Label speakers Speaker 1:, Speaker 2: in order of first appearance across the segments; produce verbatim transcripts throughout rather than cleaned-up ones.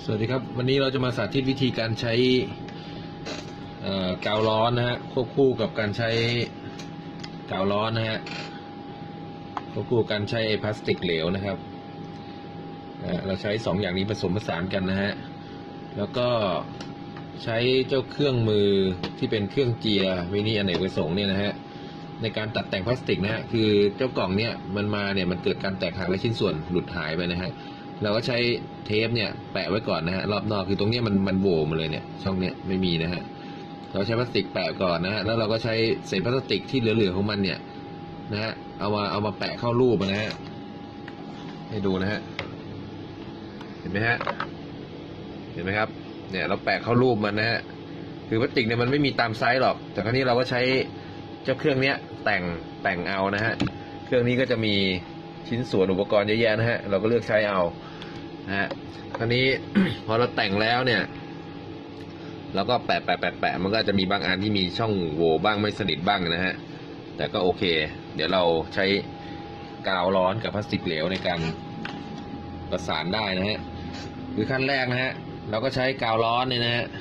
Speaker 1: สวัสดีครับวันนี้เราจะมาสาธิตวิธีการใช้กาวร้อนนะฮะควบคู่กับการใช้กาวร้อนนะฮะควบคู่การใช้พลาสติกเหลวนะครับเราใช้สองอย่างนี้ผสมผสานกันนะฮะแล้วก็ใช้เจ้าเครื่องมือที่เป็นเครื่องเจียมินิอเนกประสงค์เนี่ยนะฮะในการตัดแต่งพลาสติกนะฮะคือเจ้ากล่องเนี่ยมันมาเนี่ยมันเกิดการแตกหักและชิ้นส่วนหลุดหายไปนะฮะเราก็ใช้เทปเนี่ยแปะไว้ก่อนนะฮะรอบนอกคือตรงนี้มันมันโหว่มาเลยเนี่ยช่องเนี้ยไม่มีนะฮะเราใช้พลาสติกแปะก่อนนะฮะแล้วเราก็ใช้เศษพลาสติกที่เหลือๆของมันเนี่ยนะฮะเอามาเอามาแปะเข้ารูปนะฮะให้ดูนะฮะเห็นไหมฮะเห็นไหมครับเนี่ยเราแปะเข้ารูปมันนะฮะคือพลาสติกเนี่ยมันไม่มีตามไซส์หรอกแต่ครั้นี้เราก็ใช้เจ้าเครื่องเนี้ยแต่งแต่งเอานะฮะเครื่องนี้ก็จะมีชิ้นส่วนอุปกรณ์เยอะแยะนะฮะเราก็เลือกใช้เอานะฮะคราวนี้ พอเราแต่งแล้วเนี่ยเราก็แปะแปะแปะแปะมันก็จะมีบางอันที่มีช่องโหว่บ้างไม่สนิทบ้างนะฮะแต่ก็โอเคเดี๋ยวเราใช้กาวร้อนกับพลาสติกเหลวในการประสานได้นะฮะคือขั้นแรกนะฮะเราก็ใช้กาวร้อนเนี่ยนะฮะ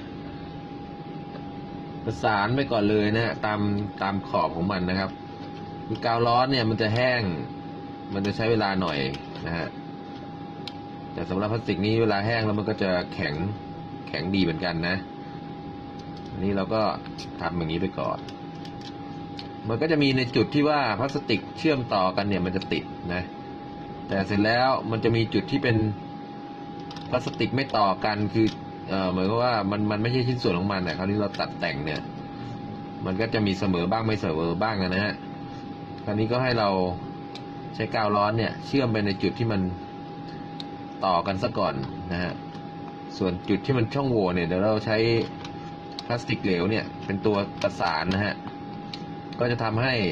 Speaker 1: ประสานไปก่อนเลยนะฮะตามตามขอบของมันนะครับคือกาวร้อนเนี่ยมันจะแห้งมันจะใช้เวลาหน่อยนะฮะแต่สำหรับพลาสติกนี้เวลาแห้งแล้วมันก็จะแข็งแข็งดีเหมือนกันนะอันนี้เราก็ทำอย่างนี้ไปก่อนมันก็จะมีในจุดที่ว่าพลาสติกเชื่อมต่อกันเนี่ยมันจะติดนะแต่เสร็จแล้วมันจะมีจุดที่เป็นพลาสติกไม่ต่อกันคือเอ่อเหมือนกับว่ามันมันไม่ใช่ชิ้นส่วนของมันนะคราวนี้เราตัดแต่งเนี่ยมันก็จะมีเสมอบ้างไม่เสมอบ้างนะฮะคราวนี้ก็ให้เราใช้กาวร้อนเนี่ยเชื่อมไปในจุดที่มันต่อกันซะก่อนนะฮะส่วนจุดที่มันช่องโหว่เนี่ยเดี๋ยวเราใช้พลาสติกเหลวเนี่ยเป็นตัวประสานนะฮะก็จะทำให้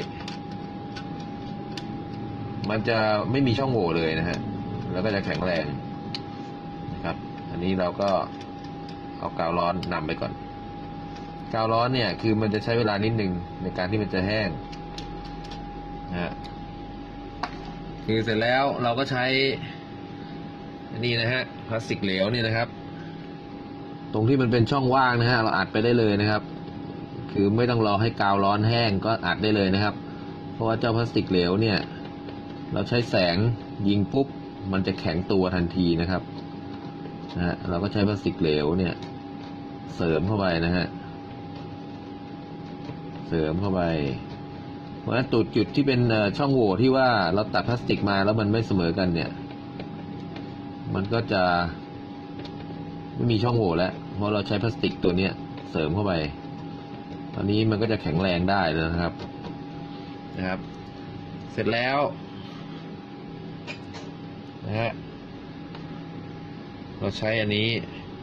Speaker 1: มันจะไม่มีช่องโหว่เลยนะฮะแล้วก็จะแข็งแรงนะครับอันนี้เราก็เอากาวร้อนนำไปก่อนกาวร้อนเนี่ยคือมันจะใช้เวลานิดนึงในการที่มันจะแห้งนะฮะคือเสร็จแล้วเราก็ใช้นี่นะฮะพลาสติกเหลวนี่นะครับตรงที่มันเป็นช่องว่างนะฮะเราอัดไปได้เลยนะครับคือไม่ต้องรอให้กาวร้อนแห้งก็อัดได้เลยนะครับเพราะว่าเจ้าพลาสติกเหลวเนี่ยเราใช้แสงยิงปุ๊บมันจะแข็งตัวทันทีนะครับนะฮะเราก็ใช้พลาสติกเหลวเนี่ยเสริมเข้าไปนะฮะเสริมเข้าไปเพราะฉะนั้นจุดจุดที่เป็นช่องโหว่ที่ว่าเราตัดพลาสติกมาแล้วมันไม่เสมอกันเนี่ยมันก็จะไม่มีช่องโหว่แล้วเพราะเราใช้พลาสติกตัวนี้เสริมเข้าไปตอนนี้มันก็จะแข็งแรงได้แล้วนะครับนะครับเสร็จแล้วนะฮะเราใช้อันนี้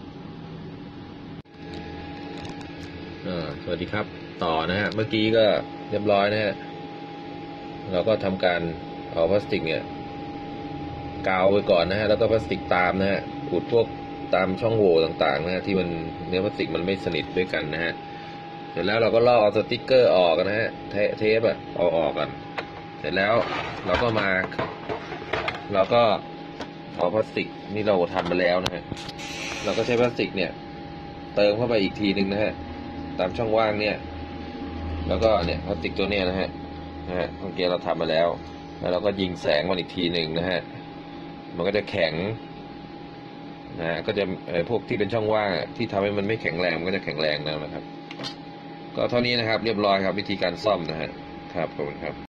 Speaker 1: อ่าสวัสดีครับต่อนะฮะเมื่อกี้ก็เรียบร้อยนะฮะเราก็ทำการเอาพลาสติกเนี่ยกาวไว้ก่อนนะฮะแล้วก็พลาสติกตามนะฮะอุดพวกตามช่องโหว่ต่างๆนะฮะที่มันเนื้อพลาสติกมันไม่สนิทด้วยกันนะฮะเสร็จแล้วเราก็ลอกเอาสติ๊กเกอร์ออกนะฮะเทปอะเอาออกกันเสร็จแล้วเราก็มาเราก็เอาพลาสติกนี่เราทำมาแล้วนะฮะเราก็ใช้พลาสติกเนี่ยเติมเข้าไปอีกทีนึงนะฮะตามช่องว่างเนี่ยแล้วก็เนี่ยพลาสติกตัวเนี้ยนะฮะนะฮะเมื่อกี้เราทำมาแล้วแล้วเราก็ยิงแสงมันอีกทีหนึ่งนะฮะมันก็จะแข็งนะก็จะพวกที่เป็นช่องว่างที่ทำให้มันไม่แข็งแรงมันก็จะแข็งแรงนะครับก็เท่านี้นะครับเรียบร้อยครับวิธีการซ่อมนะฮะครับขอบคุณครับ